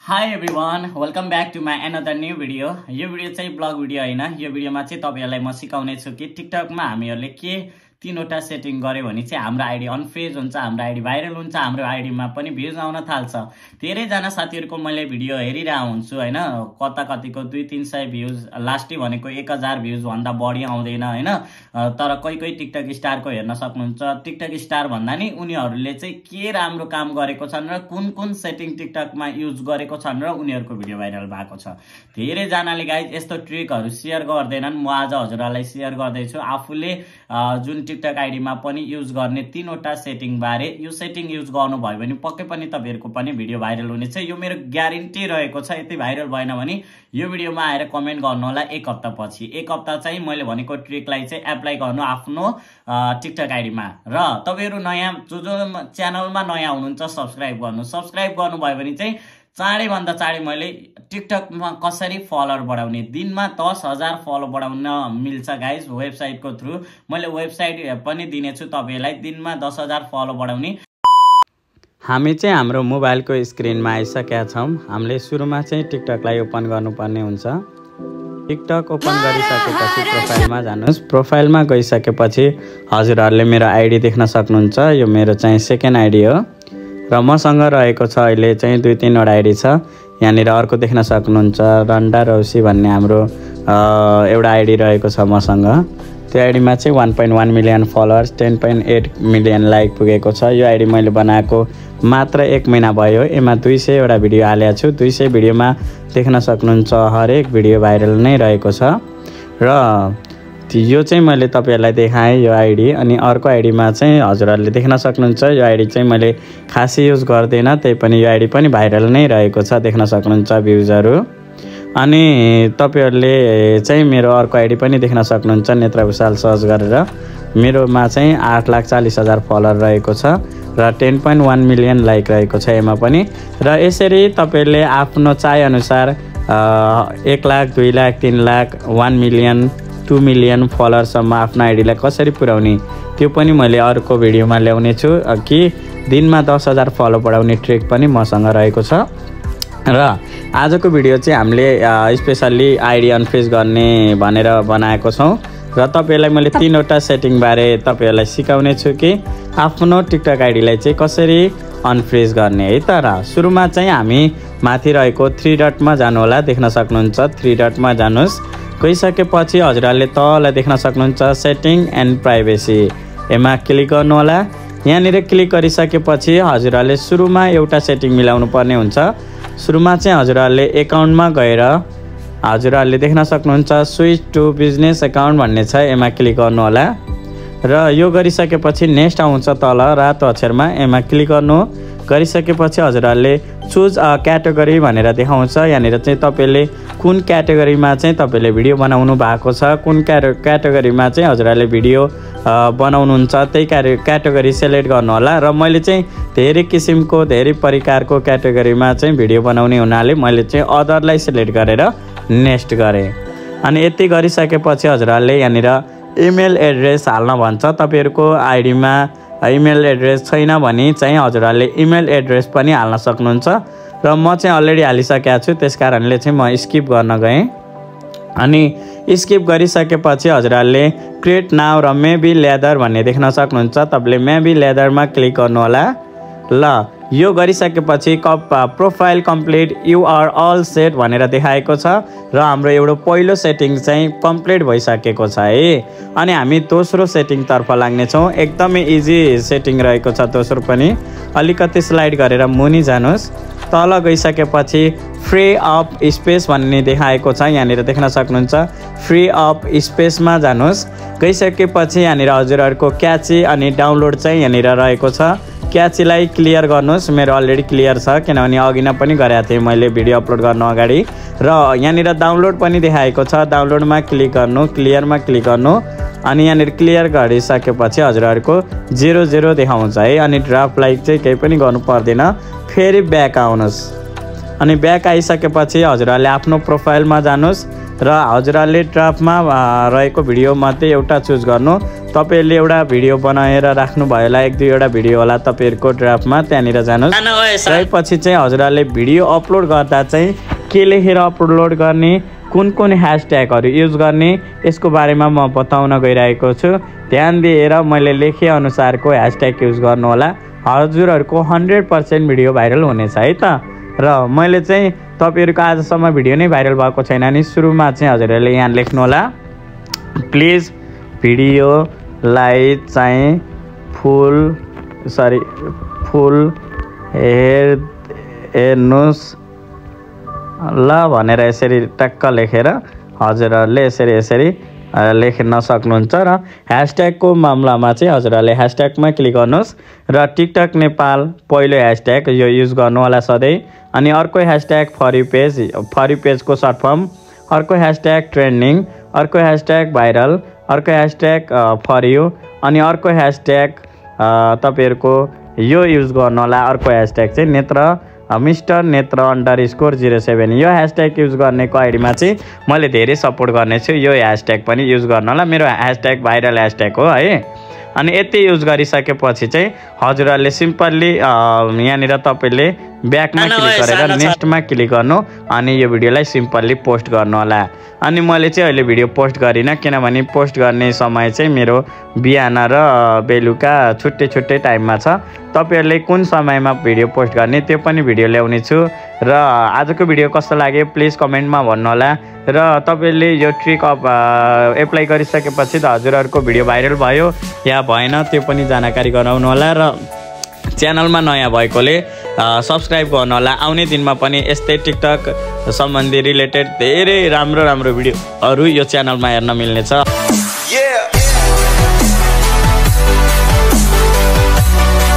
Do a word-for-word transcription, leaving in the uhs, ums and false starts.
High everyone, welcome back to my another new video. यो video चाहिँ blog video होइन। यो भिडियोमा चाहिँ तपाईहरुलाई म सिकाउने छु कि टिकटकमा हामीहरुले के तीनवटा सेटिङ गर्यो भने चाहिँ हाम्रो आइडी अनफ्रेज हुन्छ, हाम्रो आइडी भाइरल हुन्छ, हाम्रो आइडीमा पनि भ्युज आउन थाल्छ। धेरै जना साथीहरुको मैले भिडियो हेरिरहेको हुन्छु हैन, कता कतिको दुई तीन सय भ्युज, लास्टै भनेको एक हजार भ्युज भन्दा बढी आउँदैन हैन। तर कोही कोही टिकटक स्टारको हेर्न सक्नुहुन्छ। टिकटक स्टार भन्दा नि उनीहरुले चाहिँ के राम्रो काम गरेको छन् र कुन कुन सेटिङ टिकटकमा युज गरेको छन् र उनीहरुको भिडियो भाइरल भएको छ। धेरै जनाले गाइज यस्तो ट्रिकहरु शेयर गर्दैनन्। म आज हजुरहरुलाई शेयर गर्दै छु आफूले जुन टिकटक आइडीमा पनि युज गर्ने तीनवटा सेटिङ बारे। यो सेटिङ युज गर्नु भयो भने पक्कै पनि तपाईहरुको पनि भिडियो भाइरल हुनेछ। यो मेरो ग्यारेन्टी रहेको छ। यति भाइरल भएन भने यो भिडियोमा आएर कमेन्ट गर्नु होला एक हप्ता पछि। एक हप्ता चाहिँ मैले भनेको ट्रिकलाई चाहिँ एप्लाई गर्नु आफ्नो टिकटक आइडीमा। र तपाईहरु नयाँ जो जो च्यानलमा नयाँ हुनुहुन्छ सब्स्क्राइब गर्नु। सब्स्क्राइब गर्नु भयो भने चाहिँ चाँडै भन्दा चाँडै मैले टिकटकमा कसरी फलोअर बढाउने, दिनमा दस हजार फलो बढाउन मिल्छ गाइज वेबसाइटको थ्रु। मैले वेबसाइट पनि दिनेछु तपाईहरुलाई, दिनमा दस हजार फलो बढाउने। हामी चाहिँ हाम्रो मोबाइलको स्क्रिनमा आइसकेका छौँ। हामीले सुरुमा चाहिँ टिकटकलाई ओपन गर्नुपर्ने हुन्छ। टिकटक ओपन गरिसकेपछि प्रोफाइलमा जानुहोस्। प्रोफाइलमा गइसकेपछि हजुरहरूले मेरो आइडी देख्न सक्नुहुन्छ। यो मेरो चाहिँ सेकेन्ड आइडी हो र मसँग रहेको छ अहिले चाहिँ दुई तीनवटा आइडी छ। यहाँनिर अर्को देख्न सक्नुहुन्छ रन्डा रौसी भन्ने हाम्रो एउटा आइडी रहेको छ मसँग। त्यो आइडीमा चाहिँ one point one million followers, ten point eight million like पुगेको छ। यो आइडी मैले बनाएको मात्र एक महिना भयो। यसमा दुई सयवटा भिडियो हालेको छु। दुई सय भिडियोमा देख्न सक्नुहुन्छ हरेक भिडियो भाइरल नै रहेको छ। र यो चाहिँ मैले तपाईहरुलाई देखाएँ यो आइडी। अनि अर्को आइडीमा चाहिँ हजुरहरूले देख्न सक्नुहुन्छ यो आइडी चाहिँ मैले खासै युज गर्दैन, त्यही पनि यो आइडी पनि भाइरल नै रहेको छ। देख्न सक्नुहुन्छ भ्युजहरू। अनि तपाईहरुले चाहिँ मेरो अर्को आइडी पनि देख्न सक्नुहुन्छ नेत्र भुषाल सर्च गरेर। मेरोमा चाहिँ आठ लाख चालीस हजार फलोअर रहेको छ र ten point one million like रहेको छ यसमा पनि। र यसरी तपाईहरुले आफ्नो चाहे अनुसार एक लाख दुई लाख तीन lakh one million two million फलोअरसम्म आफ्नो आइडीलाई कसरी पुर्याउने त्यो पनि मैले अर्को भिडियोमा ल्याउने छु कि दिनमा दस हजार फलो बढाउने ट्रिक पनि मसँग रहेको छ। र आजको भिडियो चाहिँ हामीले स्पेसल्ली आइडी अनफ्रेज गर्ने भनेर बनाएको छौँ। र तपाईहरुलाई मैले तीनवटा सेटिङ बारे तपाईहरुलाई सिकाउने छु कि आफ्नो टिकटक आइडीलाई चाहिँ कसरी अनफ्रेज गर्ने है। तर सुरुमा चाहिँ हामी माथि रहेको थ्री डटमा जानु होला। देख्न सक्नुहुन्छ थ्री डटमा जानुहोस्। गइसकेपछि हजुरहरूले तल देख्न सक्नुहुन्छ सेटिङ एन्ड प्राइभेसी, यसमा क्लिक गर्नु होला। यहाँनिर क्लिक गरिसकेपछि हजुरहरूले सुरुमा एउटा सेटिङ मिलाउनु पर्ने हुन्छ। सुरुमा चाहिँ हजुरहरूले एकाउन्टमा गएर हजुरहरूले देख्न सक्नुहुन्छ स्विच टु बिजनेस एकाउन्ट भन्ने छ, यसमा क्लिक गर्नु होला। र यो गरिसकेपछि नेक्स्ट आउँछ तल रातो अक्षरमा, यसमा क्लिक गर्नु। गरिसकेपछि हजुरहरूले चुज अ क्याटेगोरी भनेर देखाउँछ। यहाँनिर चाहिँ तपाईले कुन क्याटेगोरीमा चाहिँ तपाईले भिडियो बनाउनु भएको छ, कुन क्याटेगोरीमा चाहिँ हजुरहरूले भिडियो बनाउनुहुन्छ त्यही क्याटेगोरी सेलेक्ट गर्नु होला। र मैले चाहिँ धेरै किसिमको धेरै प्रकारको क्याटेगोरीमा चाहिँ भिडियो बनाउने हुनाले मैले चाहिँ अदरलाई सेलेक्ट गरेर नेक्स्ट गरेँ। अनि यति गरिसकेपछि हजुरहरूले यहाँनिर इमेल एड्रेस हाल्न भन्छ। तपाईहरुको आइडीमा इमेल एड्रेस छैन भने चाहिँ हजुरहरूले इमेल एड्रेस पनि हाल्न सक्नुहुन्छ। र म चाहिँ अलरेडी हालिसकेको छु, त्यस कारणले चाहिँ म स्किप गर्न गएँ। अनि स्किप गरिसकेपछि हजुरहरूले क्रिएट नाउ र मेबी लेदर भन्ने देख्न सक्नुहुन्छ। तपाईले मेबी लेदरमा क्लिक गर्नु होला। ल यो गरिसकेपछि कप profile complete you are all set भनेर देखाएको छ र हाम्रो एउटा पहिलो सेटिङ चाहिँ कम्प्लिट भइसकेको छ है। अनि हामी दोस्रो सेटिङतर्फ लाग्नेछौँ। एकदमै इजी सेटिङ रहेको छ दोस्रो पनि। अलिकति स्लाइड गरेर मुनि जानुहोस्। तल गइसकेपछि फ्री अफ स्पेस भन्ने देखाएको छ, यहाँनिर देख्न सक्नुहुन्छ फ्री अफ स्पेसमा जानुहोस्। गइसकेपछि यहाँनिर हजुरहरूको क्याची अनि डाउनलोड चाहिँ यहाँनिर रहेको छ। क्याचीलाई क्लियर गर्नुहोस्। मेरो अलरेडी क्लियर छ किनभने अघि नै पनि गरेको थिएँ मैले भिडियो अपलोड गर्नु अगाडि। र यहाँनिर डाउनलोड पनि देखाएको छ, डाउनलोडमा क्लिक गर्नु, क्लियरमा क्लिक गर्नु। अनि यहाँनिर क्लियर गरिसकेपछि हजुरहरूको जिरो जिरो देखाउँछ है। अनि ड्राफ्ट लाइक चाहिँ केही पनि गर्नु पर्दैन। फेरि ब्याक आउनुहोस्। अनि ब्याक आइसकेपछि हजुरहरूले आफ्नो प्रोफाइलमा जानुहोस् र हजुरहरूले ड्राफ्टमा रहेको भिडियो मध्ये एउटा चुज गर्नु। तपाईहरुले एउटा भिडियो बनाएर राख्नु भयो होला, एक दुईवटा भिडियो होला तपाईहरुको ड्राफ्टमा, त्यहाँनिर जानुहोस्। त्यसपछि चाहिँ हजुरहरूले भिडियो अपलोड गर्दा चाहिँ के लेखेर अपलोड गर्ने, कुन कुन ह्यासट्यागहरू युज गर्ने, यसको बारेमा म बताउन गइरहेको छु। ध्यान दिएर मैले लेखे अनुसारको ह्यासट्याग युज गर्नु होला, हजुरहरूको हन्ड्रेड पर्सेन्ट भिडियो भाइरल हुनेछ है त। र मैले चाहिँ तपाईहरुको आजसम्म भिडियो नै भाइरल भएको छैन नि, सुरुमा चाहिँ हजुरहरूले यहाँ लेख्नु होला, प्लिज भिडियोलाई चाहिँ फुल सरी फुल हेर हेर्नुहोस् ल भनेर यसरी टक्क लेखेर हजुरहरूले यसरी यसरी लेख्न सक्नुहुन्छ। र ह्यासट्यागको मामलामा चाहिँ हजुरहरूले ह्यासट्यागमा क्लिक गर्नुहोस् र टिकटक नेपाल पहिलो ह्यासट्याग यो युज गर्नु होला सधैँ। अनि अर्को hashtag for you page, for you पेजको सर्ट फर्म, अर्को ह्यासट्याग ट्रेन्डिङ, अर्को ह्यासट्याग भाइरल, अर्को ह्यासट्याग फर यु, अनि अर्को ह्यासट्याग तपाईहरुको यो युज गर्नु होला। अर्को ह्यासट्याग चाहिँ Netra mister Netra underscore zero seven, यो ह्यासट्याग युज गर्नेको आइडीमा चाहिँ मैले धेरै सपोर्ट गर्नेछु। यो ह्यासट्याग पनि युज गर्नु होला, मेरो ह्यासट्याग भाइरल ह्यासट्याग हो है। अनि यति युज गरिसकेपछि चाहिँ हजुरहरूले सिम्पल्ली यहाँनिर तपाईँले ब्याकमा क्लिक गरेर नेक्स्टमा क्लिक गर्नु, अनि यो भिडियोलाई सिम्पल्ली पोस्ट गर्नु होला। अनि मैले चाहिँ अहिले भिडियो पोस्ट गरिनँ, किनभने पोस्ट गर्ने समय चाहिँ मेरो बिहान र बेलुका छुट्टै छुट्टै टाइममा छ। तपाईहरुले कुन समयमा भिडियो पोस्ट गर्ने त्यो पनि भिडियो ल्याउने छु। र आजको भिडियो कस्तो लाग्यो प्लिज कमेन्टमा भन्नु होला। र तपाईहरुले यो ट्रिक अफ एप्लाई गरिसकेपछि त हजुरहरूको भिडियो भाइरल भयो या भएन त्यो पनि जानकारी गराउनु होला। र च्यानलमा नयाँ भएकोले सब्सक्राइब गर्नु होला। आउने दिनमा पनि यस्तै टिकटक सम्बन्धी रिलेटेड धेरै राम्रो राम्रो भिडियोहरू यो च्यानलमा हेर्न मिल्नेछ।